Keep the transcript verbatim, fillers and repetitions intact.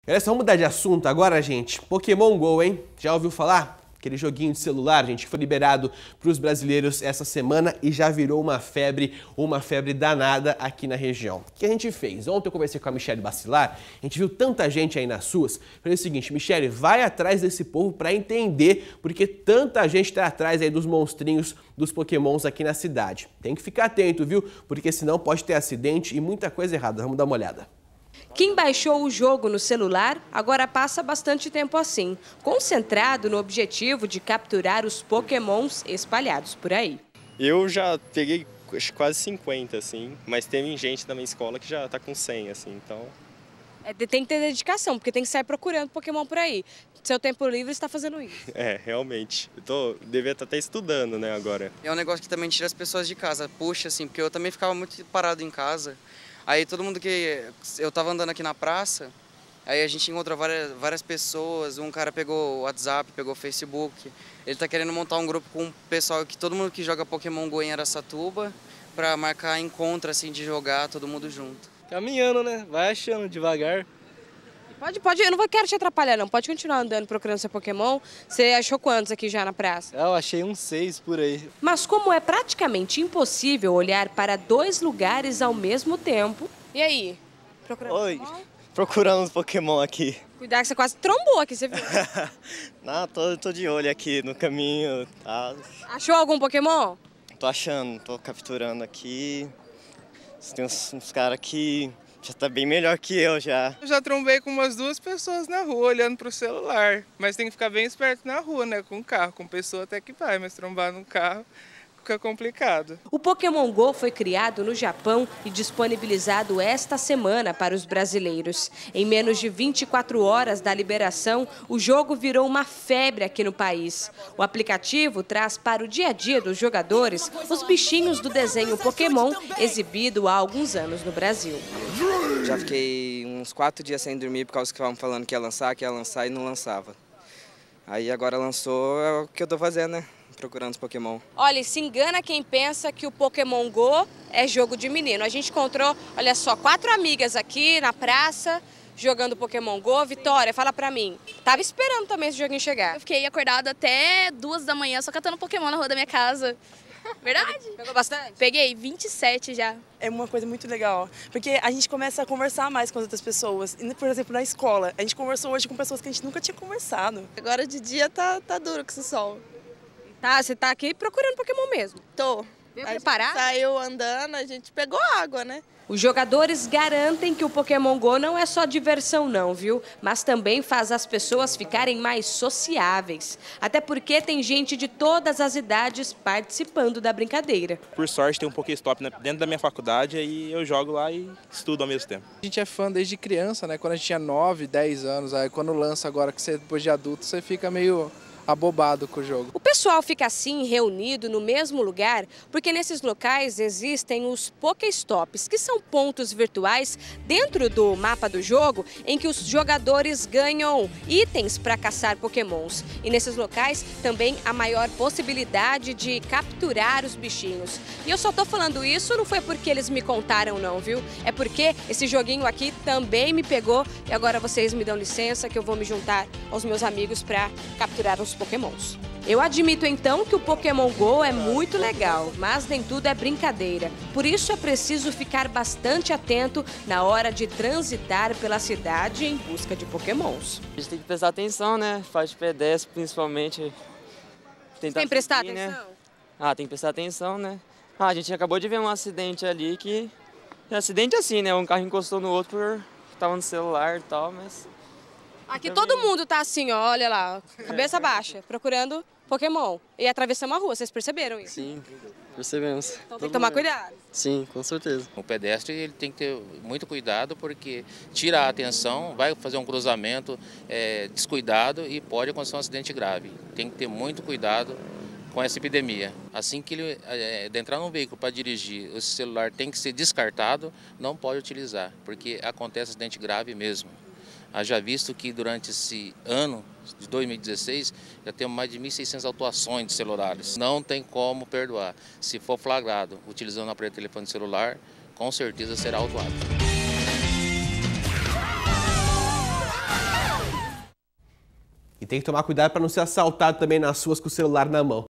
Olha só, vamos mudar de assunto agora, gente. Pokémon Go, hein? Já ouviu falar? Aquele joguinho de celular, gente, que foi liberado para os brasileiros essa semana e já virou uma febre, uma febre danada aqui na região. O que a gente fez? Ontem eu conversei com a Michele Bacilar, a gente viu tanta gente aí nas ruas. Falei o seguinte, Michele, vai atrás desse povo para entender porque tanta gente está atrás aí dos monstrinhos, dos Pokémons aqui na cidade. Tem que ficar atento, viu? Porque senão pode ter acidente e muita coisa errada. Vamos dar uma olhada. Quem baixou o jogo no celular agora passa bastante tempo assim, concentrado no objetivo de capturar os Pokémons espalhados por aí. Eu já peguei quase cinquenta, assim, mas tem gente da minha escola que já está com cem, assim, então... É, tem que ter dedicação, porque tem que sair procurando Pokémon por aí. Seu tempo livre está fazendo isso. É, realmente. Eu tô, devia estar até estudando, né, agora. É um negócio que também tira as pessoas de casa, puxa, assim, porque eu também ficava muito parado em casa. Aí todo mundo que... Eu tava andando aqui na praça, aí a gente encontrou várias, várias pessoas, um cara pegou o WhatsApp, pegou o Facebook, ele tá querendo montar um grupo com o pessoal, que todo mundo que joga Pokémon Go em Araçatuba, pra marcar encontro, assim, de jogar todo mundo junto. Caminhando, né? Vai achando devagar. Pode, pode, eu não vou, quero te atrapalhar não, pode continuar andando procurando seu Pokémon. Você achou quantos aqui já na praça? Eu achei uns seis por aí. Mas como é praticamente impossível olhar para dois lugares ao mesmo tempo... E aí? Procurando Oi, Pokémon? procurando uns Pokémon aqui. Cuidado que você quase trombou aqui, você viu? Não, tô, tô de olho aqui no caminho. Tá. Achou algum Pokémon? Tô achando, tô capturando aqui. Tem uns, uns caras que já tá bem melhor que eu já. Eu já trombei com umas duas pessoas na rua olhando pro celular, mas tem que ficar bem esperto na rua, né, com carro, com pessoa até que vai, mas trombar no carro fica complicado. O Pokémon Go foi criado no Japão e disponibilizado esta semana para os brasileiros. Em menos de vinte e quatro horas da liberação, o jogo virou uma febre aqui no país. O aplicativo traz para o dia a dia dos jogadores os bichinhos do desenho Pokémon, exibido há alguns anos no Brasil. Já fiquei uns quatro dias sem dormir por causa que estavam falando que ia lançar, que ia lançar e não lançava. Aí agora lançou, é o que eu tô fazendo, né? Procurando os Pokémon. Olha, se engana quem pensa que o Pokémon Go é jogo de menino. A gente encontrou, olha só, quatro amigas aqui na praça jogando Pokémon Go. Vitória, fala pra mim. Tava esperando também esse joguinho chegar. Eu fiquei acordada até duas da manhã só catando Pokémon na rua da minha casa. Verdade? Pegou bastante? Peguei vinte e sete já. É uma coisa muito legal, porque a gente começa a conversar mais com as outras pessoas. Por exemplo, na escola, a gente conversou hoje com pessoas que a gente nunca tinha conversado. Agora de dia tá, tá duro com esse sol. Tá, você tá aqui procurando Pokémon mesmo? Tô. Veio preparado? Saiu andando, a gente pegou água, né? Os jogadores garantem que o Pokémon Go não é só diversão não, viu? Mas também faz as pessoas ficarem mais sociáveis. Até porque tem gente de todas as idades participando da brincadeira. Por sorte tem um Pokéstop dentro da minha faculdade e eu jogo lá e estudo ao mesmo tempo. A gente é fã desde criança, né, quando a gente tinha nove, dez anos, aí quando lança agora que você depois de adulto, você fica meio abobado com o jogo. O pessoal fica assim reunido no mesmo lugar porque nesses locais existem os Pokéstops, que são pontos virtuais dentro do mapa do jogo em que os jogadores ganham itens para caçar Pokémons. E nesses locais também a maior possibilidade de capturar os bichinhos. E eu só tô falando isso não foi porque eles me contaram não, viu? É porque esse joguinho aqui também me pegou e agora vocês me dão licença que eu vou me juntar aos meus amigos para capturar os Pokémons. Eu admito então que o Pokémon Go é muito legal, mas nem tudo é brincadeira. Por isso é preciso ficar bastante atento na hora de transitar pela cidade em busca de Pokémons. A gente tem que prestar atenção, né? Faz de pedestre, principalmente. Tentar tem que prestar seguir, atenção? Né? Ah, tem que prestar atenção, né? Ah, a gente acabou de ver um acidente ali que... É acidente assim, né? Um carro encostou no outro por... Tava no celular e tal, mas... Aqui todo mundo tá assim, ó, olha lá, cabeça baixa, procurando Pokémon. E atravessamos a rua, vocês perceberam isso? Sim, percebemos. Então tem que tomar cuidado. Sim, com certeza. O pedestre ele tem que ter muito cuidado porque tira a atenção, vai fazer um cruzamento é, descuidado e pode acontecer um acidente grave. Tem que ter muito cuidado com essa epidemia. Assim que ele é, entrar num veículo para dirigir, o celular tem que ser descartado, não pode utilizar, porque acontece acidente grave mesmo. Haja visto que durante esse ano de dois mil e dezesseis já temos mais de mil e seiscentas autuações de celulares. Não tem como perdoar. Se for flagrado utilizando o aparelho de telefone celular, com certeza será autuado. E tem que tomar cuidado para não ser assaltado também nas ruas com o celular na mão.